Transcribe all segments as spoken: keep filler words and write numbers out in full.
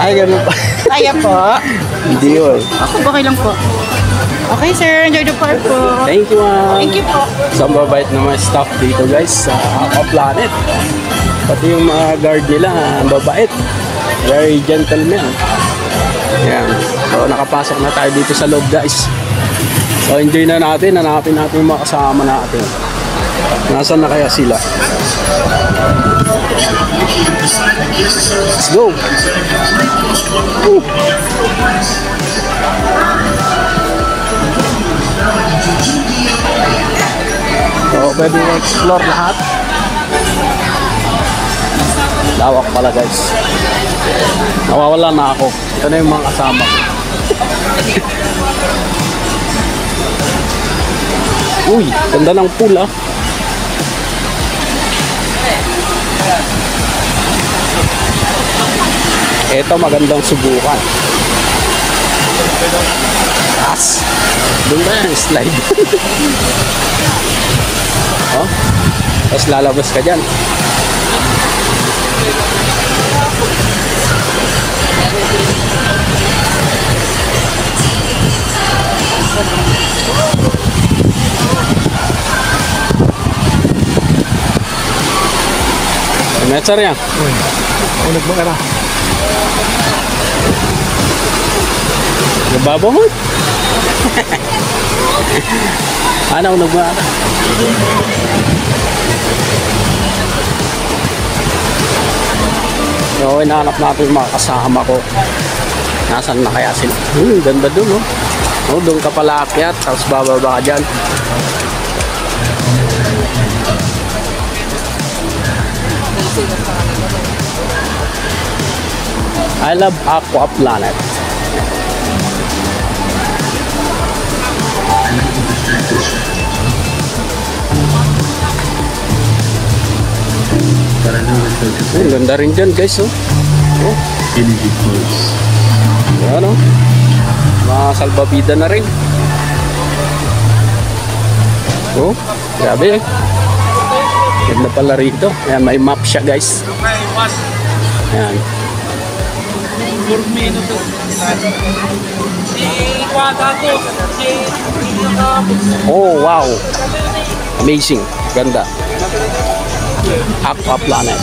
Ay, ganun pa. Kaya po. Hindi yun. Ako, okay lang po. Okay, sir. Enjoy the park po. Thank you, ma'am. Thank you po. Sa mabait na mga staff dito, guys, sa Aqua Planet. Pati yung mga guard nila, ang babait. Very gentleman. Yan. So, nakapasok na tayo dito sa loob, guys. So, enjoy na natin. Hanapin natin yung mga kasama natin. Nasaan na kaya sila? Let's go! Woo! So, pwede explore lahat. Lawak pala, guys. Nawawala na ako. Ito na yung mga kasama ko. Uy, ganda ng pool, ah. Ito magandang subukan. Taas. Doon na yan, slide. Oh, tapos lalabas ka dyan. Meter yan. Unog mo ka na. Nababo mo? Ano, unog mo ka na? So, hinahanap natin yung mga kasama ko. Nasaan na kaya sila? Hmm, ganda dun, oh. Oh, doon ka pala akyat, tapos bababa ka dyan. I love Aqua Planet. Ang ganda rin dyan, guys, oh. Oh. Ayan, oh. Mga salbabida na rin. Oh, grabe, eh. Ganda pala rito. Ayan, may map siya, guys. Ayan. Oh, wow. Amazing. Ganda. Aqua Planet.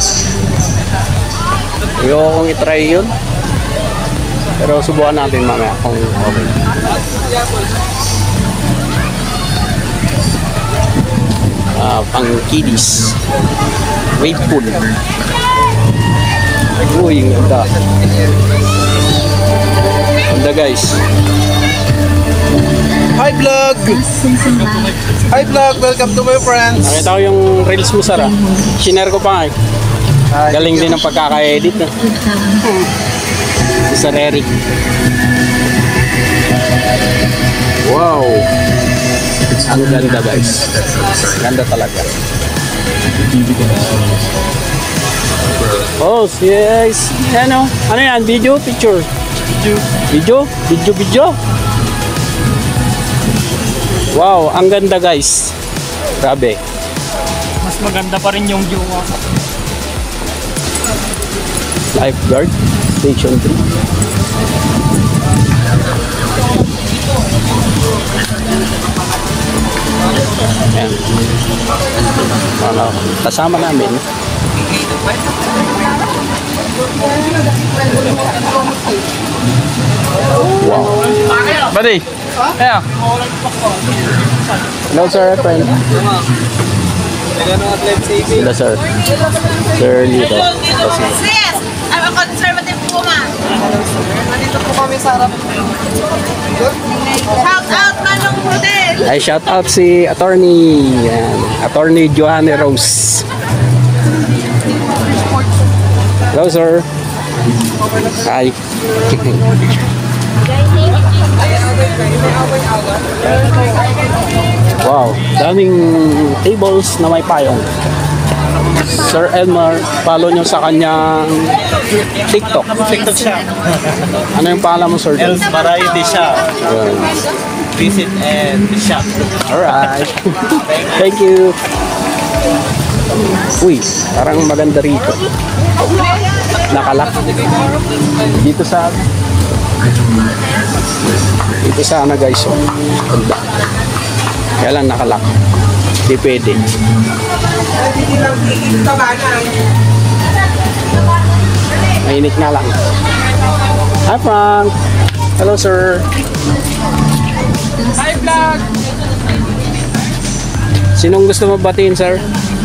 Ayoko kong itry yun. Pero subukan natin mamaya kung okay. Uh, pang kiddies. Wave pool. Uy, ganda. Ganda, guys. Hi vlog! Hi vlog! Welcome to my friends! Nakita ko yung reels mo, Sara. Shinare ko pa nga. Eh. Galing din ang pagkaka-edit. Eh. Si Sir Eric. Wow! Ang ganda, guys. Ganda talaga. Oh, yes. Ano? Ano yan? Video? Picture? Video. Video? Video, video? Wow, ang ganda, guys. Grabe. Mas maganda pa rin yung view mo. Lifeguard Station three. Ayan. Ano, kasama namin. Wow. Buddy! Yeah. Hello, sir. Friend. Sila, sir. Sir, dito. Yes! I'm a conservative woman. Nandito po kami sa harap. Shout out, Manong Rodel! Ay, shout out si attorney. Yan. Attorney Johanne Rose. Hello, sir. Hi. Wow, daming tables na may payong. Sir Elmar, follow nyo sa kanyang TikTok. TikTok shop. Ano yung pangalan mo, Sir? Els Variety Shop. Yun. Visit and shop. Alright. Thank you. Uy, parang maganda rito. nakalak. Dito sa dito sa ano guys, oh. Banda. Kaya lang nakalak. Di pwede. Mainit nga lang. Hi Frank. Hello sir. Hi vlog! Sinong gusto mabatiin sir?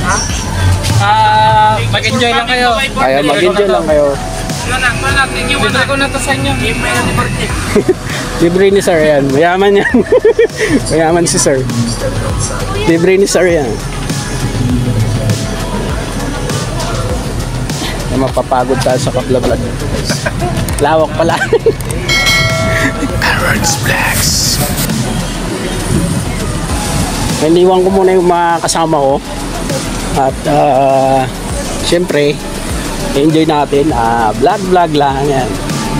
Ah, mag-enjoy lang kayo. Kaya mag-enjoy lang kayo. Libre ko na to sa inyo. Libre ni sir yan. Mayaman yan. Mayaman si sir. Libre ni sir yan. Na mapapagod tayo sa kapla-vlog. Lawak pala. Aaron's Blacks. Iniwan ko muna yung mga kasama ko. At uh, syempre, enjoy natin. Uh, vlog vlog lang yan.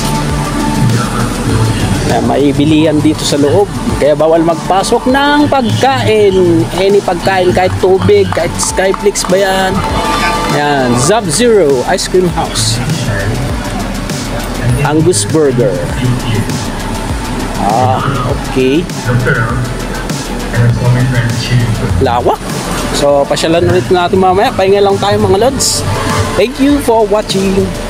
Na maibilihan dito sa loob. Kaya bawal magpasok ng pagkain. Any pagkain, kahit tubig, kahit Skyflix ba yan. Yan, Zab Zero Ice Cream House. Angus Burger. Ah, okay. Lawak. So, pasyalan ulit natin mamaya. Pahinga lang tayo mga lods. Thank you for watching.